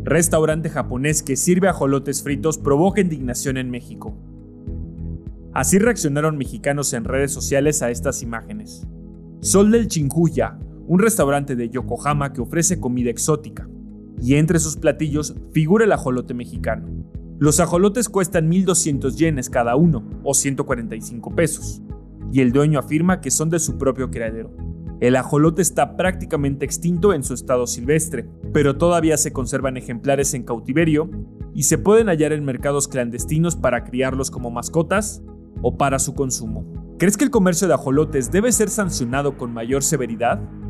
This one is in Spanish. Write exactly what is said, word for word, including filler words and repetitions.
Restaurante japonés que sirve ajolotes fritos provoca indignación en México. Así reaccionaron mexicanos en redes sociales a estas imágenes. Sol del Chinjuya, un restaurante de Yokohama que ofrece comida exótica, y entre sus platillos figura el ajolote mexicano. Los ajolotes cuestan mil doscientos yenes cada uno, o ciento cuarenta y cinco pesos, y el dueño afirma que son de su propio criadero. El ajolote está prácticamente extinto en su estado silvestre, pero todavía se conservan ejemplares en cautiverio y se pueden hallar en mercados clandestinos para criarlos como mascotas o para su consumo. ¿Crees que el comercio de ajolotes debe ser sancionado con mayor severidad?